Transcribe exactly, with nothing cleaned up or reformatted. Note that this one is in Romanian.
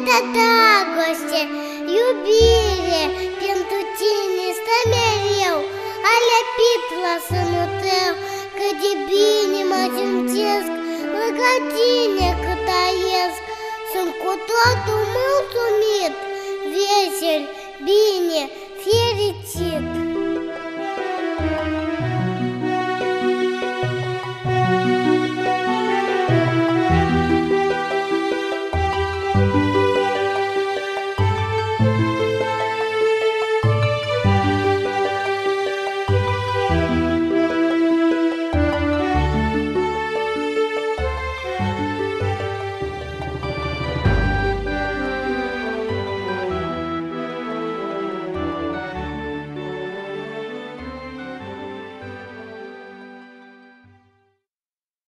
multă dragoste, iubire pentru tine stă mereu. Alepit la sânul tău, că de bine mă simțesc lângă tine cât trăiesc. Sunt cu totul